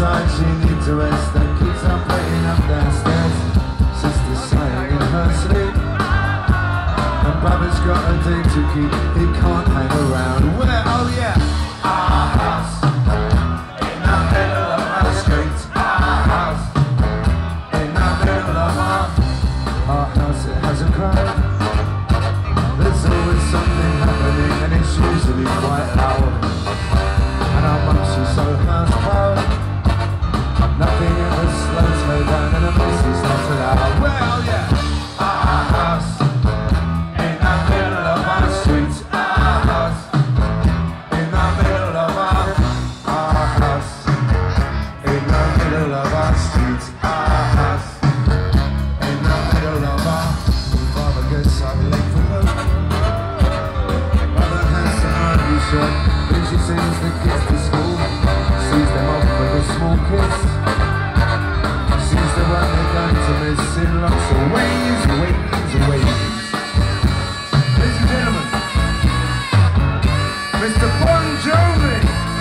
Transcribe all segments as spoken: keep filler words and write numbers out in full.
tired, she needs a rest. The kids are playing up downstairs. Sister's sighing in her sleep. And brother's got a date to keep. He can't hang around. Where? Oh yeah, our house in the middle of our street. Our house in the middle of our our house. It has a crowd. There's always something happening, and it's usually quite loud. And our mum, she's so house proud. Nothing ever slows her down, and a mess is not allowed. Well, yeah, our house in the middle of our street. Our house in the middle of our our house in the middle of our street. Our house in the middle of our. Father gets up late for work. Mother has an ugly shirt. Then she sends the kids to school. Sees them off with a small kiss. Sees the one they're going to miss in lots of ways, ways, ways. Ladies and gentlemen, Mister Bon Jovi.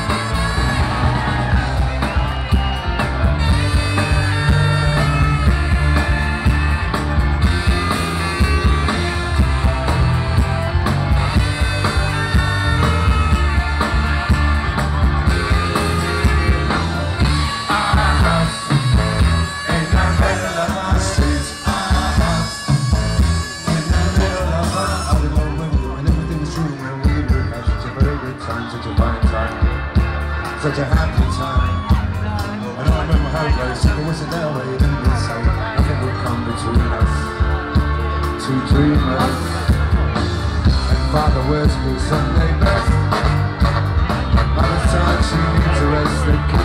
Such a happy time. And I remember how it goes. If it wasn't there, well, you didn't really say nothing would come between us. Two dreamers. And father wears me Sunday best. By the time she needs a rest, the